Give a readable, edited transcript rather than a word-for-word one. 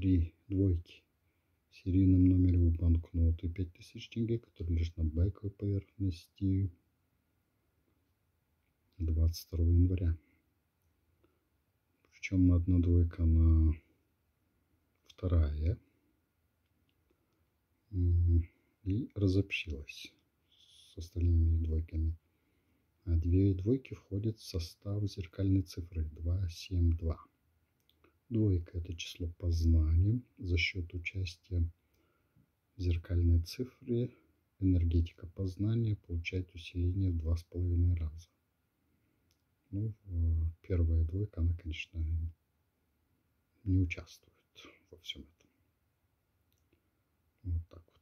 3 двойки. В серийном номере у банкноты 5000 тенге, который лежит на байковой поверхности 22 января. Причем одна двойка, она вторая. И разобщилась с остальными двойками. А две двойки входят в состав зеркальной цифры 272. Двойка — это число по знаниям. За счет участия в зеркальной цифре энергетика познания получает усиление в 2,5 раза. Ну, первая двойка, она, конечно, не участвует во всем этом. Вот так вот.